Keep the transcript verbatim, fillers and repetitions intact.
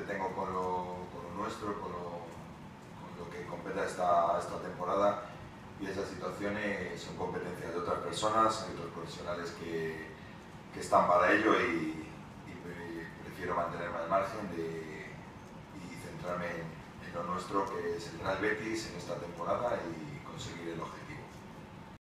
entretengo con lo, con lo nuestro, con lo, con lo que compete a esta, a esta temporada, y esas situaciones son competencias de otras personas, hay otros profesionales que, que están para ello, y, y prefiero mantenerme al margen de, y centrarme en, en lo nuestro, que es el Real Betis en esta temporada, y conseguir el objetivo.